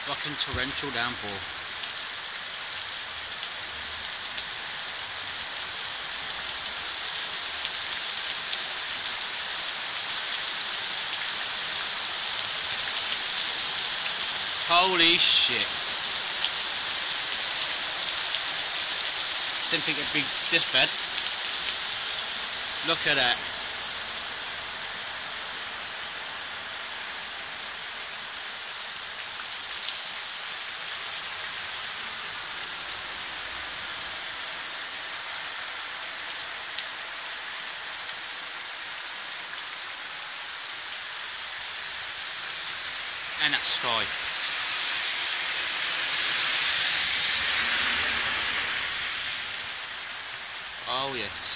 Fucking torrential downpour. Holy shit. Didn't think it'd be this bad. Look at that. And that sky. Oh yes.